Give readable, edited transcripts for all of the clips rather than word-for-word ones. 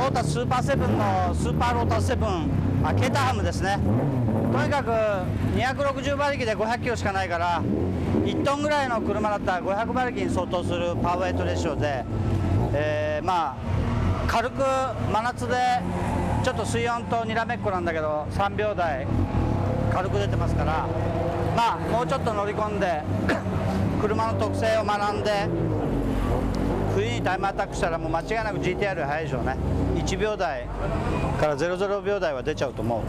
ータススーパーセブンのスーパーロータスセブン、ケータハムですね。とにかく260馬力で500キロしかないから、1トンぐらいの車だったら500馬力に相当するパワーウェイトレシオで、まあ軽く真夏でちょっと水温とにらめっこなんだけど3秒台軽く出てますから、まあもうちょっと乗り込んで車の特性を学んで冬にタイムアタックしたらもう間違いなく GTR より速いでしょうね。1秒台から00秒台は出ちゃうと思う。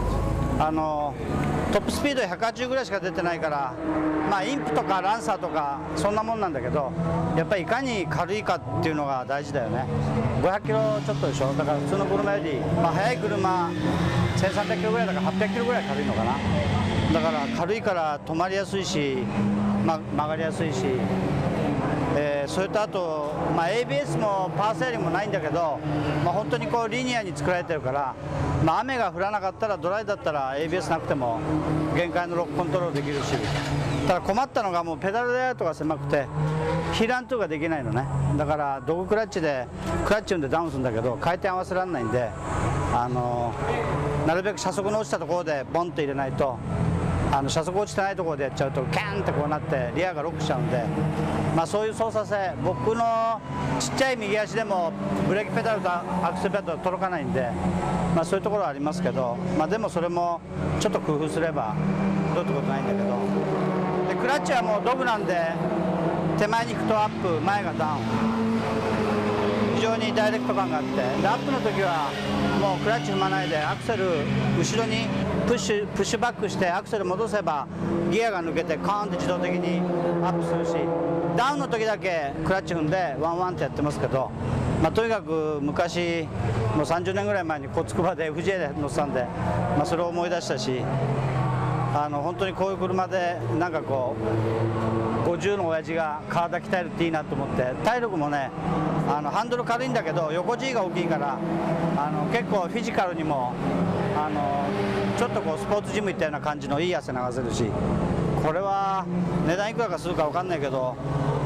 トップスピード180ぐらいしか出てないから、まあインプとかランサーとかそんなもんなんだけど、やっぱりいかに軽いかっていうのが大事だよね。500キロちょっとでしょ。だから普通の車より、まあ、速い車1300キロぐらいだから800キロぐらい軽いのかな。だから軽いから止まりやすいし、曲がりやすいし、それとあと、まあ、ABS もパワーセーリングもないんだけど、まあ、本当にこうリニアに作られてるから、まあ、雨が降らなかったらドライだったら ABS なくても限界のロックコントロールできるし、ただ困ったのがもうペダルレイアウトが狭くてヒールアントゥができないのね。だからドッグクラッチでクラッチ運でダウンするんだけど回転合わせられないんで、なるべく車速の落ちたところでボンと入れないと、車速落ちてないところでやっちゃうとキャンってこうなってリアがロックしちゃうんで、まあ、そういう操作性、僕のちっちゃい右足でもブレーキペダルとアクセルペダル届かないんで、まあ、そういうところはありますけど、まあ、でもそれもちょっと工夫すればどうってことないんだけど、でクラッチはもうドブなんで手前にフットアップ前がダウン、非常にダイレクト感があって、でアップの時はもうクラッチ踏まないでアクセル後ろにプッシュバックしてアクセル戻せばギアが抜けてカーンって自動的にアップするし、ダウンの時だけクラッチ踏んでワンワンってやってますけど、まあ、とにかく昔もう30年ぐらい前にこうつくばで FJ で乗ってたんで、まあ、それを思い出したし、本当にこういう車でなんかこう50の親父が体鍛えるっていいなと思って、体力もねハンドル軽いんだけど横 G が大きいから結構フィジカルにもちょっとこうスポーツジム行ったような感じのいい汗流せるし、これは値段いくらかするか分かんないけど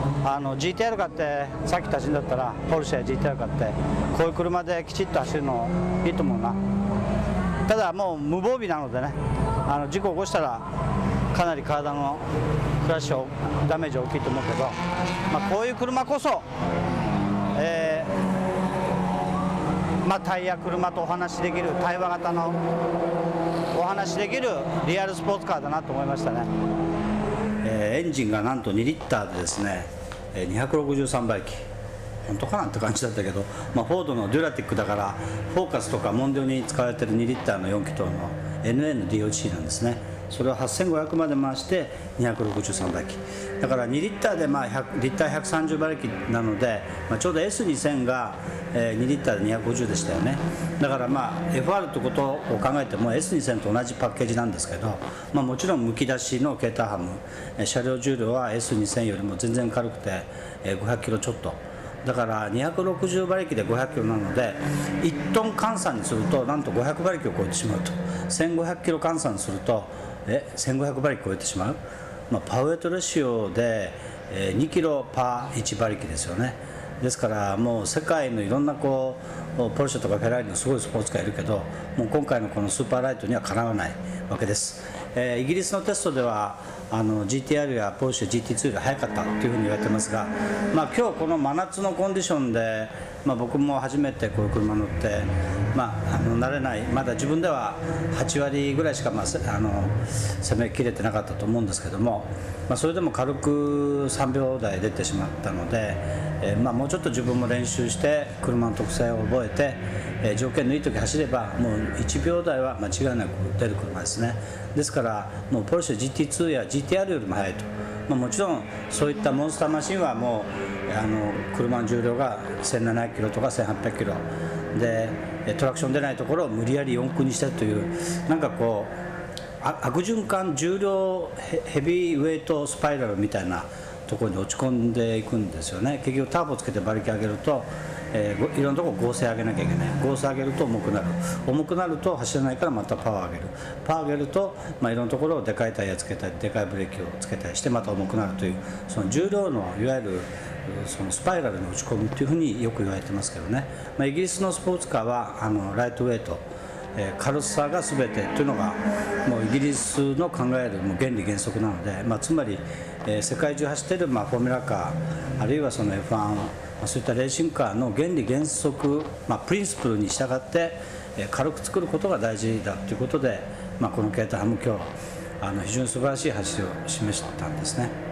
GTR 買ってさっき足しんだったらポルシェや GTR 買ってこういう車できちっと走るのいいと思うな。ただもう無防備なのでね、事故起こしたらかなり体のクラッシュダメージ大きいと思うけど、まあ、こういう車こそ、まあ、タイヤ車とお話しできる対話型のお話しできるリアルスポーツカーだなと思いましたね。エンジンがなんと2リッターでですね263馬力、本当かなって感じだったけど、まあ、フォードのデュラティックだからフォーカスとかモンデオに使われてる2リッターの4気筒の NA の DOC なんですね。それを8500まで回して263馬力だから2リッターでまあリッター130馬力なので、まあ、ちょうど S2000 が2リッターで250でしたよね。だからまあ FR ってことを考えても S2000 と同じパッケージなんですけど、まあ、もちろんむき出しのケーターハム車両重量は S2000 よりも全然軽くて500キロちょっとだから260馬力で500キロなので1トン換算にするとなんと500馬力を超えてしまうと、1500キロ換算すると1500馬力超えてしまう、まあ、パワーウェイトレシオで2キロパー1馬力ですよね。ですからもう世界のいろんなこうポルシェとかフェラーリのすごいスポーツカーいるけど、もう今回のこのスーパーライトにはかなわないわけです。イギリスのテストではGTR やポルシェ GT2 より速かったというふうに言われてますが、まあ、今日この真夏のコンディションで、まあ、僕も初めてこういう車乗って、まあ、慣れないまだ自分では8割ぐらいしか、まあ、攻めきれてなかったと思うんですけども、まあ、それでも軽く3秒台出てしまったので、まあ、もうちょっと自分も練習して車の特性を覚えて、条件のいい時走ればもう1秒台は間違いなく出る車ですね。ですからもうポルシェ GT2 や GTR よりも速いと、まあ、もちろんそういったモンスターマシンはもう車の重量が1700キロとか1800キロでトラクション出ないところを無理やり4駆にしてというなんかこう悪循環重量ヘビーウェイトスパイラルみたいなところに落ち込んでいくんですよね。結局ターボつけて馬力上げるといろんなところ合成上げなきゃいけない。合成上げると重くなる、重くなると走れないからまたパワー上げる、パワー上げると、いろんなところをでかいタイヤつけたりでかいブレーキをつけたりしてまた重くなるという、その重量のいわゆるそのスパイラルに落ち込むというふうによく言われてますけどね、イギリスのスポーツカーはライトウェイト、軽さが全てというのがもうイギリスの考えるもう原理原則なので、つまり、世界中走っているフォーミュラカーあるいはその F1、そういったレーシングカーの原理原則、プリンシプルに従って、軽く作ることが大事だということで、このケイタハム今日非常に素晴らしい走りを示したんですね。